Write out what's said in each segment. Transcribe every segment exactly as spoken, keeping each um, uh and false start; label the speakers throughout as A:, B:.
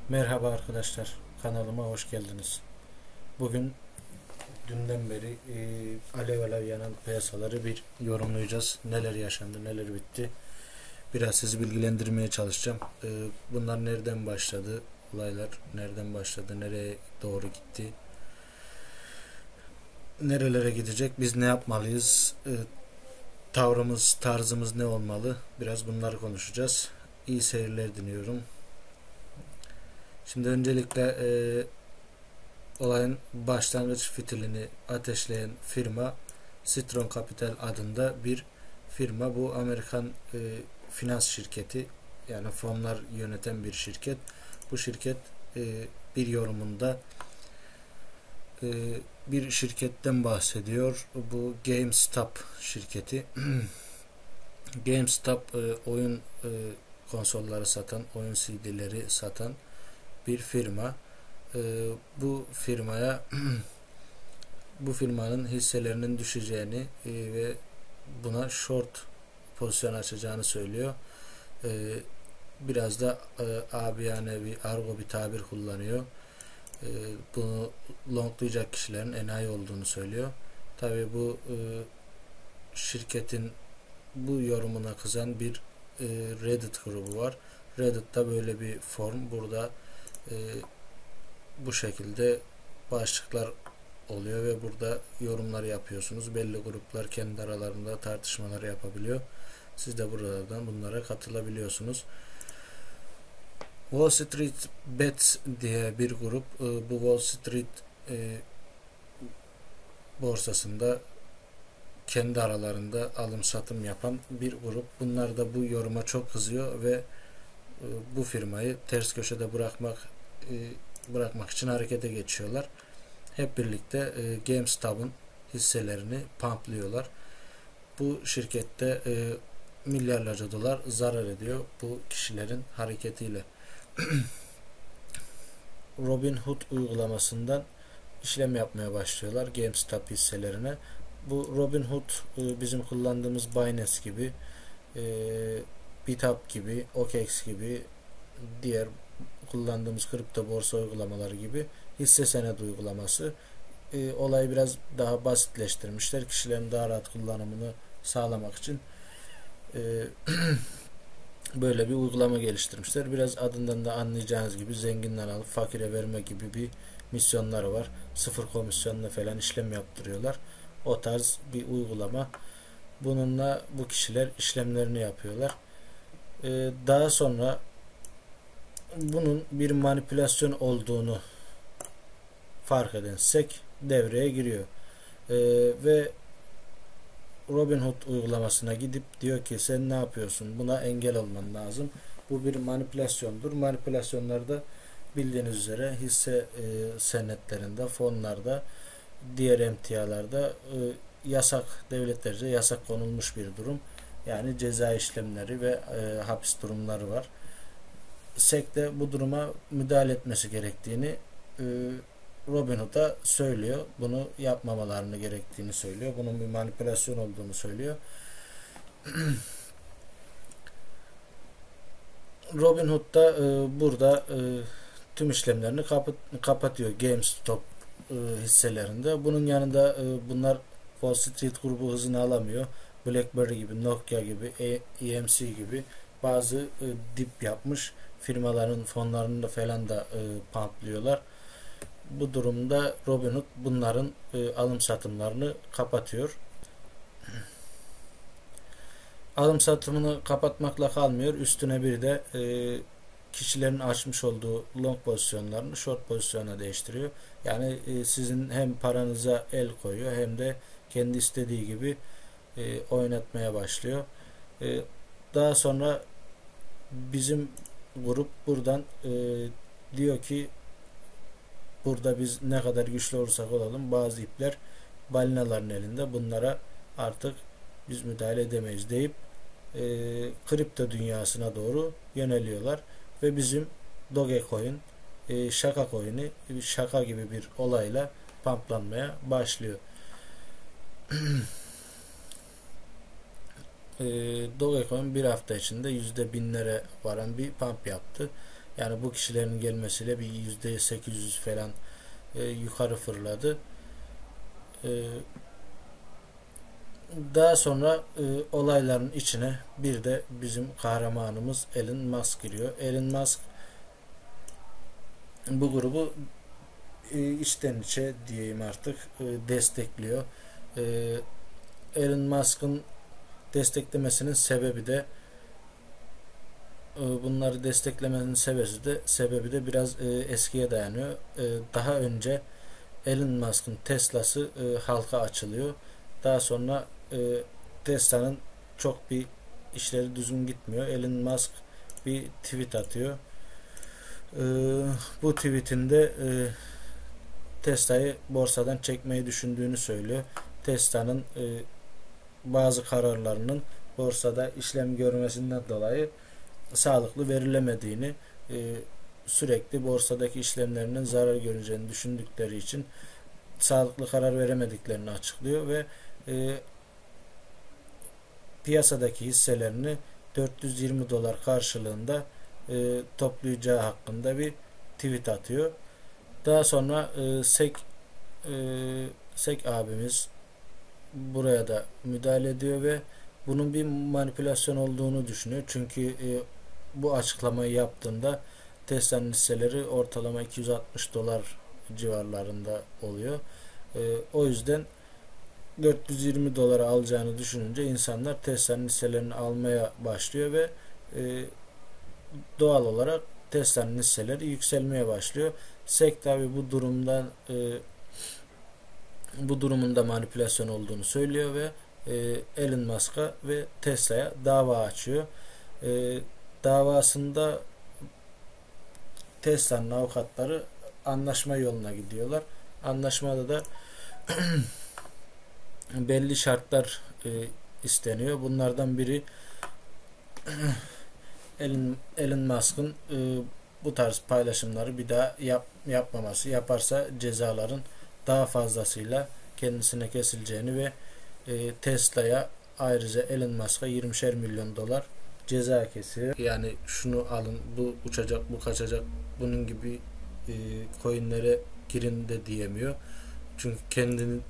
A: Merhaba arkadaşlar, kanalıma hoş geldiniz. Bugün dünden beri e, alev alev yanan piyasaları bir yorumlayacağız. Neler yaşandı, neler bitti. Biraz sizi bilgilendirmeye çalışacağım. E, bunlar nereden başladı, olaylar nereden başladı, nereye doğru gitti, nerelere gidecek, biz ne yapmalıyız, e, tavrımız, tarzımız ne olmalı, biraz bunları konuşacağız. İyi seyirler diliyorum. Şimdi öncelikle e, olayın başlangıç fitilini ateşleyen firma Citron Capital adında bir firma. Bu Amerikan e, finans şirketi, yani fonlar yöneten bir şirket. Bu şirket e, bir yorumunda e, bir şirketten bahsediyor. Bu GameStop şirketi. GameStop e, oyun e, konsolları satan, oyun C D'leri satan bir firma. E, bu firmaya bu firmanın hisselerinin düşeceğini e, ve buna short pozisyon açacağını söylüyor. E, biraz da e, abiyane bir argo bir tabir kullanıyor. E, bunu longlayacak kişilerin enayi olduğunu söylüyor. Tabii bu e, şirketin bu yorumuna kızan bir e, Reddit grubu var. Reddit'ta böyle bir form. Burada e, bu şekilde başlıklar oluyor ve burada yorumlar yapıyorsunuz. Belli gruplar kendi aralarında tartışmalar yapabiliyor. Siz de buralardan bunlara katılabiliyorsunuz. Wall Street Bets diye bir grup bu Wall Street e, borsasında kendi aralarında alım satım yapan bir grup. Bunlar da bu yoruma çok kızıyor ve e, bu firmayı ters köşede bırakmak e, bırakmak için harekete geçiyorlar. Hep birlikte e, GameStop'un hisselerini pumplıyorlar. Bu şirkette e, milyarlarca dolar zarar ediyor bu kişilerin hareketiyle. Robinhood uygulamasından işlem yapmaya başlıyorlar GameStop hisselerine. Bu Robinhood e, bizim kullandığımız Binance gibi, e, Bitup gibi, O K X gibi, diğer kullandığımız kripto borsa uygulamaları gibi hisse senedi uygulaması. E, olayı biraz daha basitleştirmişler. Kişilerin daha rahat kullanımını sağlamak için e, böyle bir uygulama geliştirmişler. Biraz adından da anlayacağınız gibi zenginden alıp fakire verme gibi bir misyonları var. Sıfır komisyonla falan işlem yaptırıyorlar. O tarz bir uygulama. Bununla bu kişiler işlemlerini yapıyorlar. E, daha sonra bunun bir manipülasyon olduğunu fark eden S E C devreye giriyor. Ee, ve Robinhood uygulamasına gidip diyor ki sen ne yapıyorsun? Buna engel olman lazım. Bu bir manipülasyondur. Manipülasyonlarda bildiğiniz üzere hisse e, senetlerinde, fonlarda, diğer emtialarda e, yasak, devletlerce yasak konulmuş bir durum. Yani ceza işlemleri ve e, hapis durumları var. S E C de bu duruma müdahale etmesi gerektiğini e, Robinhood'a söylüyor. Bunu yapmamalarını gerektiğini söylüyor. Bunun bir manipülasyon olduğunu söylüyor. Robinhood da e, burada e, tüm işlemlerini kapat, kapatıyor GameStop e, hisselerinde. Bunun yanında e, bunlar Wall Street grubu hızını alamıyor. BlackBerry gibi, Nokia gibi, E M C gibi bazı e, dip yapmış firmaların fonlarını da falan da e, pumplıyorlar. Bu durumda Robinhood bunların e, alım satımlarını kapatıyor. Alım satımını kapatmakla kalmıyor. Üstüne bir de e, kişilerin açmış olduğu long pozisyonlarını short pozisyona değiştiriyor. Yani e, sizin hem paranıza el koyuyor hem de kendi istediği gibi e, oynatmaya başlıyor. E, daha sonra bizim grup buradan e, diyor ki burada biz ne kadar güçlü olursak olalım bazı ipler balinaların elinde, bunlara artık biz müdahale edemeyiz deyip e, kripto dünyasına doğru yöneliyorlar ve bizim Dogecoin e, şaka coin'i şaka gibi bir olayla pumplanmaya başlıyor. e, Dogecoin bir hafta içinde yüzde binlere varan bir pump yaptı. Yani bu kişilerin gelmesiyle bir yüzde sekiz yüz falan e, yukarı fırladı. E, Daha sonra e, olayların içine bir de bizim kahramanımız Elon Musk giriyor. Elon Musk bu grubu e, içten içe diyeyim artık e, destekliyor. E, Elon Musk'ın desteklemesinin sebebi de e, bunları desteklemenin sebebi de sebebi de biraz e, eskiye dayanıyor. E, daha önce Elon Musk'ın Tesla'sı e, halka açılıyor. Daha sonra e, Tesla'nın çok bir işleri düzgün gitmiyor. Elon Musk bir tweet atıyor. E, Bu tweetinde e, Tesla'yı borsadan çekmeyi düşündüğünü söylüyor. Tesla'nın e, bazı kararlarının borsada işlem görmesinden dolayı sağlıklı verilemediğini, e, sürekli borsadaki işlemlerinin zarar göreceğini düşündükleri için sağlıklı karar veremediklerini açıklıyor ve e, piyasadaki hisselerini dört yüz yirmi dolar karşılığında e, toplayacağı hakkında bir tweet atıyor. Daha sonra e, SEC e, SEC abimiz buraya da müdahale ediyor ve bunun bir manipülasyon olduğunu düşünüyor. Çünkü e, bu açıklamayı yaptığında Tesla'nın hisseleri ortalama iki yüz altmış dolar civarlarında oluyor. E, o yüzden dört yüz yirmi dolara alacağını düşününce insanlar Tesla'nın hisselerini almaya başlıyor ve e, doğal olarak Tesla'nın hisseleri yükselmeye başlıyor. SEC tabi bu durumdan e, bu durumunda manipülasyon olduğunu söylüyor ve e, Elon Musk'a ve Tesla'ya dava açıyor. E, davasında Tesla'nın avukatları anlaşma yoluna gidiyorlar. Anlaşmada da belli şartlar e, isteniyor. Bunlardan biri Elon, Elon Musk'ın e, bu tarz paylaşımları bir daha yap, yapmaması. Yaparsa cezaların daha fazlasıyla kendisine kesileceğini ve e, Tesla'ya ayrıca Elon Musk'a yirmişer milyon dolar ceza kesiyor. Yani şunu alın, bu uçacak, bu kaçacak, bunun gibi e, coinlere girin de diyemiyor. Çünkü kendinin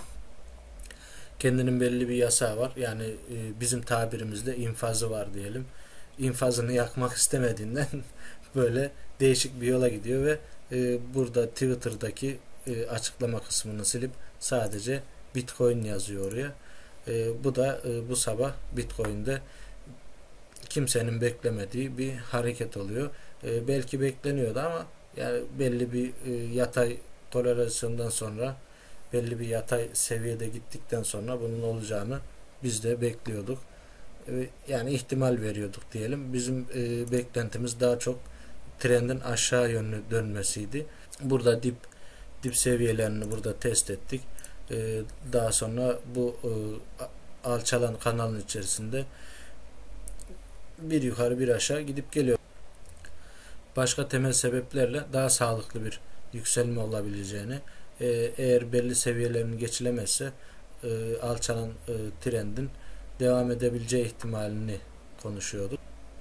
A: kendinin belli bir yasağı var. Yani e, bizim tabirimizde infazı var diyelim. İnfazını yakmak istemediğinden böyle değişik bir yola gidiyor ve e, burada Twitter'daki e, açıklama kısmını silip sadece Bitcoin yazıyor oraya. E, bu da e, bu sabah Bitcoin'de kimsenin beklemediği bir hareket oluyor. E, belki bekleniyordu ama yani belli bir e, yatay tolerasyondan sonra, belli bir yatay seviyede gittikten sonra bunun olacağını biz de bekliyorduk. E, yani ihtimal veriyorduk diyelim. Bizim e, beklentimiz daha çok trendin aşağı yönlü dönmesiydi. Burada dip dip seviyelerini burada test ettik. E, daha sonra bu e, alçalan kanalın içerisinde bir yukarı bir aşağı gidip geliyor. Başka temel sebeplerle daha sağlıklı bir yükselme olabileceğini, e, eğer belli seviyelerini geçilemezse e, alçalan e, trendin devam edebileceği ihtimalini konuşuyorduk.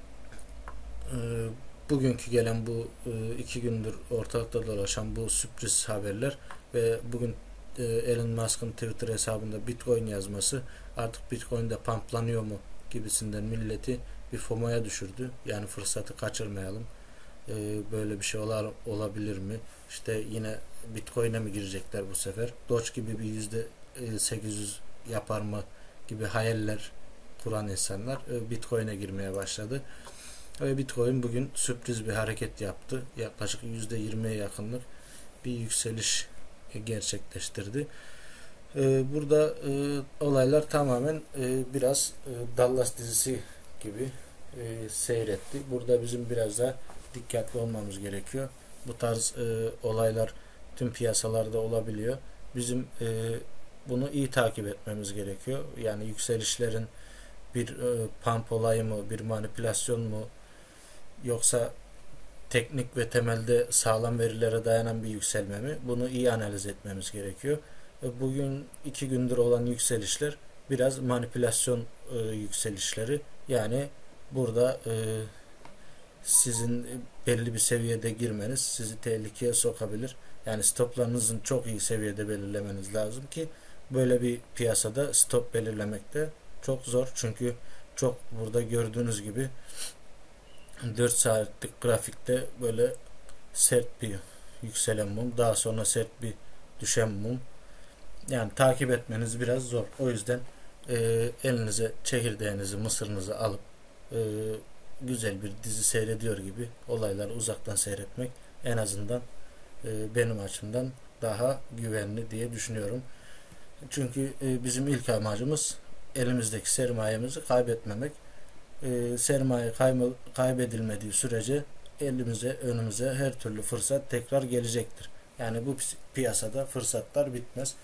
A: E, bugünkü gelen bu e, iki gündür ortalıkta dolaşan bu sürpriz haberler ve bugün e, Elon Musk'ın Twitter hesabında Bitcoin yazması artık Bitcoin'de pamplanıyor mu gibisinden milleti bir FOMO'ya düşürdü. Yani fırsatı kaçırmayalım. E, böyle bir şey olar, olabilir mi? İşte yine Bitcoin'e mi girecekler bu sefer? Doge gibi bir yüzde sekiz yüz yapar mı gibi hayaller kuran insanlar e, Bitcoin'e girmeye başladı. Ve Bitcoin bugün sürpriz bir hareket yaptı. Yaklaşık yüzde yirmiye yakınlık bir yükseliş gerçekleştirdi. E, burada e, olaylar tamamen e, biraz e, Dallas dizisi gibi e, seyretti. Burada bizim biraz daha dikkatli olmamız gerekiyor. Bu tarz e, olaylar tüm piyasalarda olabiliyor. Bizim e, bunu iyi takip etmemiz gerekiyor. Yani yükselişlerin bir e, pump olayı mı, bir manipülasyon mu, yoksa teknik ve temelde sağlam verilere dayanan bir yükselme mi? Bunu iyi analiz etmemiz gerekiyor. E, bugün iki gündür olan yükselişler biraz manipülasyon e, yükselişleri. Yani burada e, sizin belli bir seviyede girmeniz sizi tehlikeye sokabilir. Yani stoplarınızın çok iyi seviyede belirlemeniz lazım ki böyle bir piyasada stop belirlemek de çok zor. Çünkü çok burada gördüğünüz gibi dört saatlik grafikte böyle sert bir yükselen mum, daha sonra sert bir düşen mum. Yani takip etmeniz biraz zor. O yüzden e, elinize çekirdeğinizi, mısırınızı alıp e, güzel bir dizi seyrediyor gibi olayları uzaktan seyretmek en azından e, benim açımdan daha güvenli diye düşünüyorum. Çünkü e, bizim ilk amacımız elimizdeki sermayemizi kaybetmemek. E, sermaye kaybedilmediği sürece elimize, önümüze her türlü fırsat tekrar gelecektir. Yani bu piyasada fırsatlar bitmez.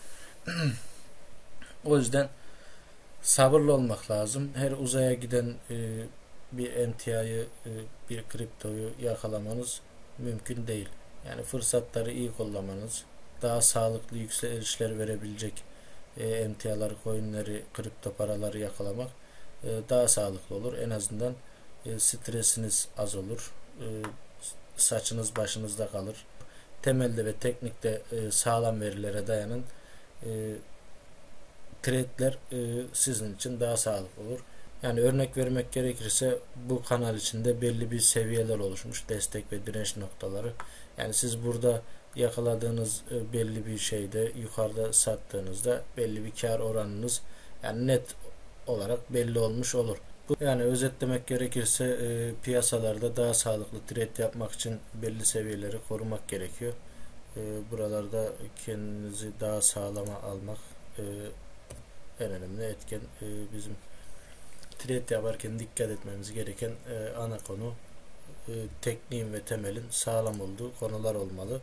A: O yüzden sabırlı olmak lazım. Her uzaya giden e, bir emtiayı, e, bir kriptoyu yakalamanız mümkün değil. Yani fırsatları iyi kullanmanız, daha sağlıklı yükselişler verebilecek e, emtiaları, coinleri, kripto paraları yakalamak e, daha sağlıklı olur. En azından e, stresiniz az olur. E, saçınız başınızda kalır. Temelde ve teknikte e, sağlam verilere dayanan e, trade'ler e, sizin için daha sağlıklı olur. Yani örnek vermek gerekirse bu kanal içinde belli bir seviyeler oluşmuş. Destek ve direnç noktaları. Yani siz burada yakaladığınız e, belli bir şeyde yukarıda sattığınızda belli bir kar oranınız yani net olarak belli olmuş olur. Yani özetlemek gerekirse e, piyasalarda daha sağlıklı trade yapmak için belli seviyeleri korumak gerekiyor. E, buralarda kendinizi daha sağlama almak e, en önemli etken. E, bizim trade yaparken dikkat etmemiz gereken e, ana konu e, tekniğin ve temelin sağlam olduğu konular olmalı.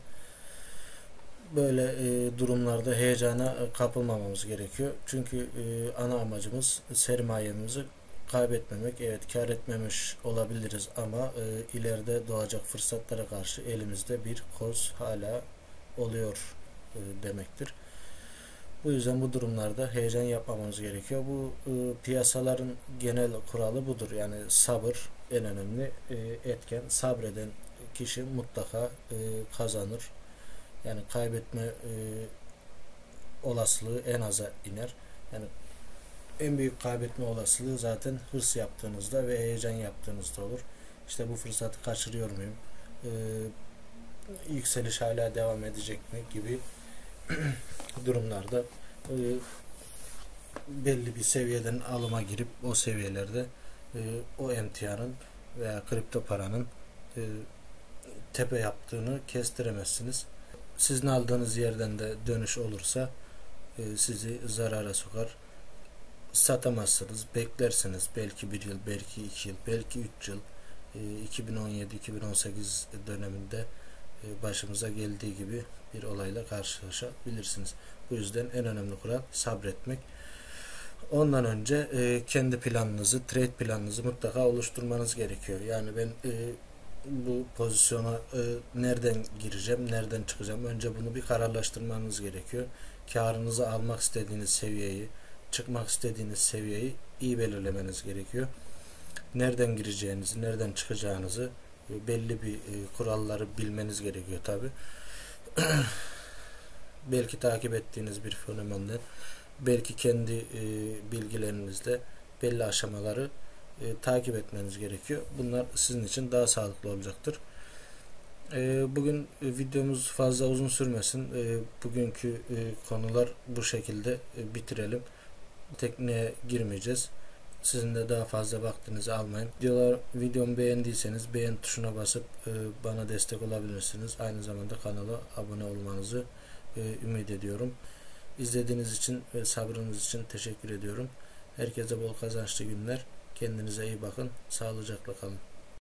A: Böyle e, durumlarda heyecana kapılmamamız gerekiyor. Çünkü e, ana amacımız sermayemizi kaybetmemek. Evet, kar etmemiş olabiliriz ama e, ileride doğacak fırsatlara karşı elimizde bir koz hala oluyor e, demektir. Bu yüzden bu durumlarda heyecan yapmamamız gerekiyor. Bu e, piyasaların genel kuralı budur. Yani sabır en önemli e, etken. Sabreden kişi mutlaka e, kazanır. Yani kaybetme e, olasılığı en aza iner. Yani en büyük kaybetme olasılığı zaten hırs yaptığınızda ve heyecan yaptığınızda olur. İşte bu fırsatı kaçırıyor muyum? Ee, yükseliş hala devam edecek mi gibi durumlarda e, belli bir seviyeden alıma girip o seviyelerde e, o emtianın veya kripto paranın e, tepe yaptığını kestiremezsiniz. Sizin aldığınız yerden de dönüş olursa e, sizi zarara sokar. Satamazsınız, beklersiniz belki bir yıl, belki iki yıl, belki üç yıl. iki bin on yedi iki bin on sekiz döneminde başımıza geldiği gibi bir olayla karşılaşabilirsiniz. Bu yüzden en önemli kural sabretmek. Ondan önce kendi planınızı, trade planınızı mutlaka oluşturmanız gerekiyor. Yani ben bu pozisyona nereden gireceğim, nereden çıkacağım? Önce bunu bir kararlaştırmanız gerekiyor. Karınızı almak istediğiniz seviyeyi, çıkmak istediğiniz seviyeyi iyi belirlemeniz gerekiyor. Nereden gireceğinizi, nereden çıkacağınızı belli bir kuralları bilmeniz gerekiyor tabi. Belki takip ettiğiniz bir fenomenden, belki kendi bilgilerinizle belli aşamaları takip etmeniz gerekiyor. Bunlar sizin için daha sağlıklı olacaktır. Bugün videomuz fazla uzun sürmesin. Bugünkü konular bu şekilde bitirelim. Tekniğe girmeyeceğiz. Sizin de daha fazla vaktinizi almayın. Videolar, videomu beğendiyseniz beğen tuşuna basıp e, bana destek olabilirsiniz. Aynı zamanda kanala abone olmanızı e, ümit ediyorum. İzlediğiniz için ve sabrınız için teşekkür ediyorum. Herkese bol kazançlı günler. Kendinize iyi bakın. Sağlıcakla kalın.